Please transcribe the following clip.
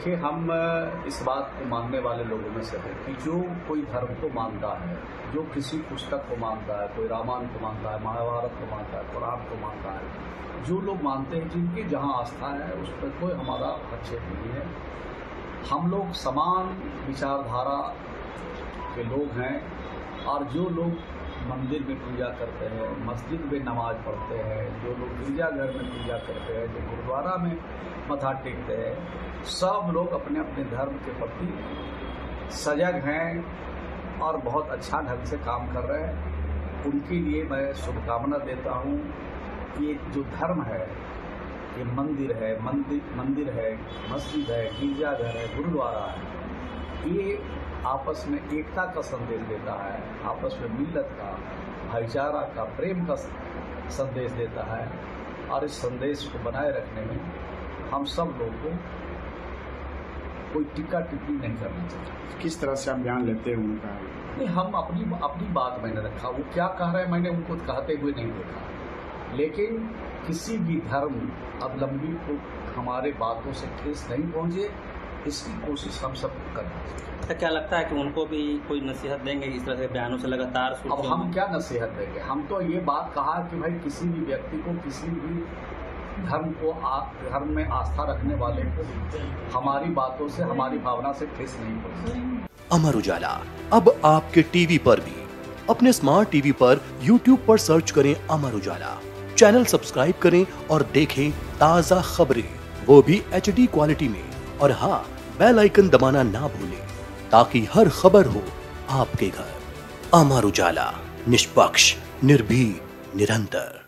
देखिए, हम इस बात को मानने वाले लोगों में से हैं कि जो कोई धर्म को मानता है, जो किसी पुस्तक को मानता है, कोई रामायण को मानता है, महाभारत को मानता है, कुरान को मानता है, जो लोग मानते हैं, जिनकी जहाँ आस्था है उस पर कोई हमारा हस्तक्षेप नहीं है। हम लोग समान विचारधारा के लोग हैं और जो लोग मंदिर में पूजा करते हैं, मस्जिद में नमाज पढ़ते हैं, जो लोग गिरजाघर में पूजा करते हैं, जो गुरुद्वारा में मत्था टेकते हैं, सब लोग अपने अपने धर्म के प्रति सजग हैं और बहुत अच्छा ढंग से काम कर रहे हैं। उनके लिए मैं शुभकामना देता हूँ। ये जो धर्म है, ये मंदिर है, मंदिर है, मस्जिद है, गिरजाघर है, गुरुद्वारा है, ये आपस में एकता का संदेश देता है, आपस में मिल्लत का, भाईचारा का, प्रेम का संदेश देता है। और इस संदेश को बनाए रखने में हम सब लोगों को कोई टिक्का टिप्पणी नहीं करना चाहिए। किस तरह से आप बयान लेते हैं उनका? नहीं, हम अपनी बात मैंने रखा, वो क्या कह रहे हैं मैंने उनको कहते हुए नहीं देखा। लेकिन किसी भी धर्म अवलंबी को हमारे बातों से ठेस नहीं पहुंचे, इसकी कोशिश हम सब करना चाहिए। तो क्या लगता है कि उनको भी कोई नसीहत देंगे इस तरह के बयानों से लगातार? अब हम क्या नसीहत देंगे? हम तो ये बात कहा कि भाई किसी भी व्यक्ति को, किसी भी धर्म में आस्था रखने वाले को हमारी बातों से, हमारी भावना से ठेस नहीं पहुंचती। अमर उजाला अब आपके टीवी पर भी। अपने स्मार्ट टीवी पर YouTube पर सर्च करें अमर उजाला, चैनल सब्सक्राइब करें और देखें ताज़ा खबरें, वो भी HD क्वालिटी में। और हाँ, बेल आइकन दबाना ना भूलें ताकि हर खबर हो आपके घर। अमर उजाला, निष्पक्ष, निर्भीक, निरंतर।